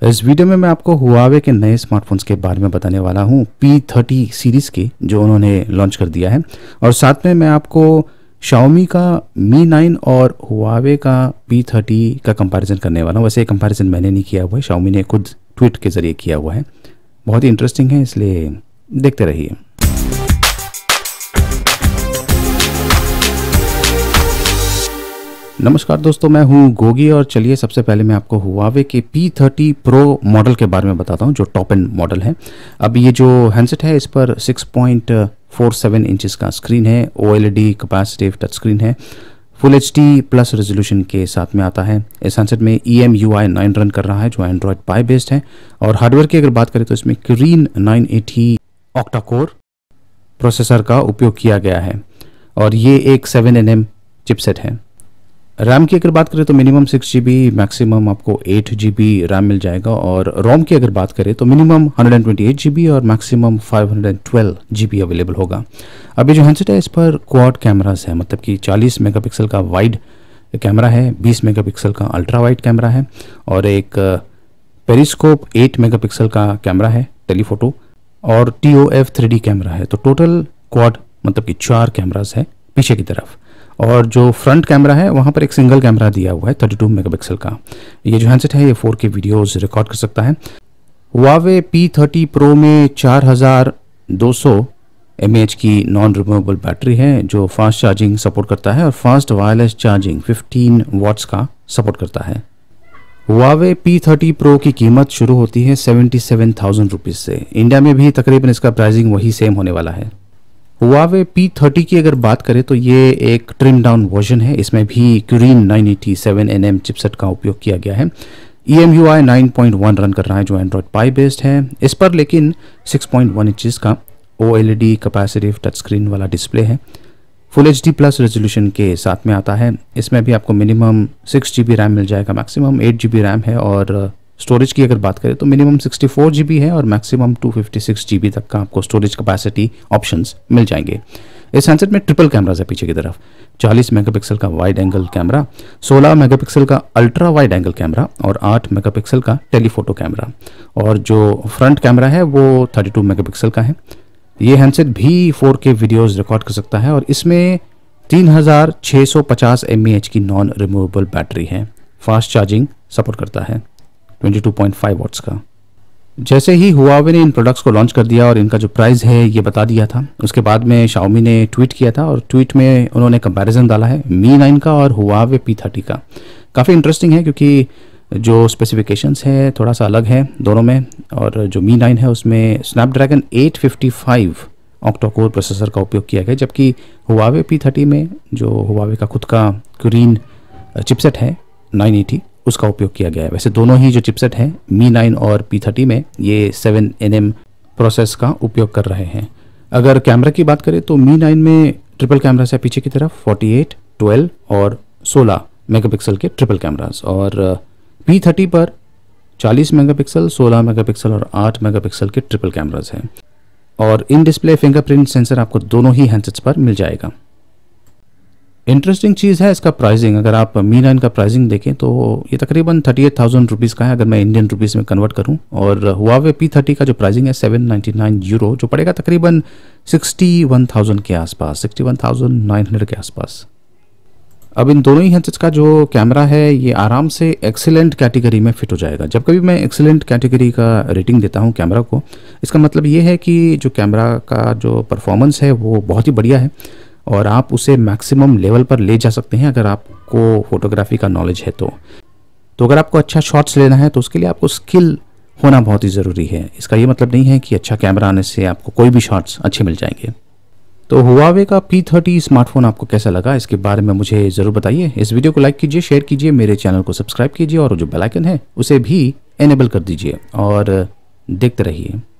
इस वीडियो में मैं आपको हुआवे के नए स्मार्टफोन्स के बारे में बताने वाला हूं, P30 सीरीज़ की जो उन्होंने लॉन्च कर दिया है। और साथ में मैं आपको Xiaomi का Mi 9 और हुआवे का P30 का कंपैरिजन करने वाला हूं। वैसे ये कंपैरिजन मैंने नहीं किया हुआ है, Xiaomi ने खुद ट्वीट के ज़रिए किया हुआ है। बहुत ही इंटरेस्टिंग है, इसलिए देखते रहिए। नमस्कार दोस्तों, मैं हूं गोगी और चलिए सबसे पहले मैं आपको हुआवे के P30 Pro मॉडल के बारे में बताता हूं जो टॉप एंड मॉडल है। अब ये जो हैंडसेट है इस पर 6.47 इंचेस का स्क्रीन है, OLED कैपेसिटिव टच स्क्रीन है, फुल HD प्लस रेजोल्यूशन के साथ में आता है। इस हैंडसेट में EMUI 9 रन कर रहा है जो एंड्रॉयड पाई बेस्ड है। और हार्डवेयर की अगर बात करें तो इसमें Kirin 980 ऑक्टा कोर प्रोसेसर का उपयोग किया गया है और ये एक 7nm चिपसेट है। रैम की अगर बात करें तो मिनिमम 6GB, मैक्सिमम आपको 8GB रैम मिल जाएगा। और रोम की अगर बात करें तो मिनिमम 128GB और मैक्सिमम 512GB अवेलेबल होगा। अभी जो हैंडसेट है इस पर क्वाड कैमरास है, मतलब कि 40 मेगापिक्सल का वाइड कैमरा है, 20 मेगापिक्सल का अल्ट्रा वाइड कैमरा है और एक पेरिस्कोप 8 मेगापिक्सल का कैमरा है टेलीफोटो और TOF 3D कैमरा है। तो टोटल क्वाड मतलब कि 4 कैमरास है पीछे की तरफ। और जो फ्रंट कैमरा है वहाँ पर एक सिंगल कैमरा दिया हुआ है 32 मेगापिक्सल का। ये जो हैंडसेट है ये 4K वीडियोस रिकॉर्ड कर सकता है। हुआवे P30 Pro में 4200 mAh की नॉन रिमूवेबल बैटरी है जो फास्ट चार्जिंग सपोर्ट करता है और फास्ट वायरलेस चार्जिंग 15 वॉट्स का सपोर्ट करता है। हुआवे P30 Pro की कीमत शुरू होती है 77,000 रुपीज़ से। इंडिया में भी तकरीबन इसका प्राइसिंग वही सेम होने वाला है। हुआवे P30 की अगर बात करें तो ये एक ट्रिम डाउन वर्जन है। इसमें भी Kirin 980 7nm चिपसेट का उपयोग किया गया है। EMUI 9.1 रन कर रहा है जो एंड्रॉयड पाई बेस्ड है। इस पर लेकिन 6.1 इंचेस का OLED कैपेसिटिव टच स्क्रीन वाला डिस्प्ले है। फुल HD प्लस रेजोल्यूशन के साथ में आता है। इसमें भी आपको मिनिमम 6GB रैम मिल जाएगा, मैक्सिमम 8GB रैम है। और स्टोरेज की अगर बात करें तो मिनिमम 64GB है और मैक्सिमम 256GB तक का आपको स्टोरेज कैपेसिटी ऑप्शंस मिल जाएंगे। इस हैंडसेट में ट्रिपल कैमरास है पीछे की तरफ, 40 मेगापिक्सल का वाइड एंगल कैमरा, 16 मेगापिक्सल का अल्ट्रा वाइड एंगल कैमरा और 8 मेगापिक्सल का टेलीफोटो कैमरा। और जो फ्रंट कैमरा है वो 32 मेगापिक्सल का है। ये हैंडसेट भी 4K वीडियोज़ रिकॉर्ड कर सकता है और इसमें 3650 mAh की नॉन रिमूवेबल बैटरी है। फास्ट चार्जिंग सपोर्ट करता है 22.5 वॉट्स का। जैसे ही हुआवे ने इन प्रोडक्ट्स को लॉन्च कर दिया और इनका जो प्राइस है ये बता दिया था, उसके बाद में Xiaomi ने ट्वीट किया था और ट्वीट में उन्होंने कंपैरिजन डाला है Mi 9 का और हुआवे P30 का। काफ़ी इंटरेस्टिंग है क्योंकि जो स्पेसिफिकेशंस है थोड़ा सा अलग है दोनों में। और जो Mi 9 है उसमें स्नैपड्रैगन 855 ऑक्टा कोर प्रोसेसर का उपयोग किया गया, जबकि हुआवे P30 में जो हुआवे का खुद का Kirin चिपसेट है 980 उसका उपयोग किया गया है। वैसे दोनों ही जो चिपसेट हैं Mi 9 और P30 में ये 7nm प्रोसेस का उपयोग कर रहे हैं। अगर कैमरा की बात करें तो Mi 9 में ट्रिपल कैमरास है पीछे की तरफ, 48, 12 और 16 मेगापिक्सल के ट्रिपल कैमरास। और P30 पर 40 मेगापिक्सल, 16 मेगापिक्सल और 8 मेगापिक्सल के ट्रिपल कैमरास हैं। और इन डिस्प्ले फिंगरप्रिंट सेंसर आपको दोनों ही हैंडसेट्स पर मिल जाएगा। इंटरेस्टिंग चीज़ है इसका प्राइसिंग। अगर आप Mi 9 का प्राइसिंग देखें तो ये तकरीबन 38,000 रुपीज़ का है अगर मैं इंडियन रुपीज़ में कन्वर्ट करूं। और हुआवे P30 का जो प्राइसिंग है 799 यूरो, जो पड़ेगा तकरीबन 61,000 के आसपास, 61,900 के आसपास। अब इन दोनों ही हैंडसेट्स का जो कैमरा है ये आराम से एक्सीलेंट कैटेगरी में फिट हो जाएगा। जब कभी मैं एक्सीलेंट कैटेगरी का रेटिंग देता हूँ कैमरा को, इसका मतलब ये है कि जो कैमरा का जो परफॉर्मेंस है वो बहुत ही बढ़िया है और आप उसे मैक्सिमम लेवल पर ले जा सकते हैं अगर आपको फोटोग्राफी का नॉलेज है तो। अगर आपको अच्छा शॉट्स लेना है तो उसके लिए आपको स्किल होना बहुत ही ज़रूरी है। इसका ये मतलब नहीं है कि अच्छा कैमरा आने से आपको कोई भी शॉट्स अच्छे मिल जाएंगे। तो हुआवे का P30 स्मार्टफोन आपको कैसा लगा इसके बारे में मुझे ज़रूर बताइए। इस वीडियो को लाइक कीजिए, शेयर कीजिए, मेरे चैनल को सब्सक्राइब कीजिए और जो बेल आइकन है उसे भी एनेबल कर दीजिए और देखते रहिए।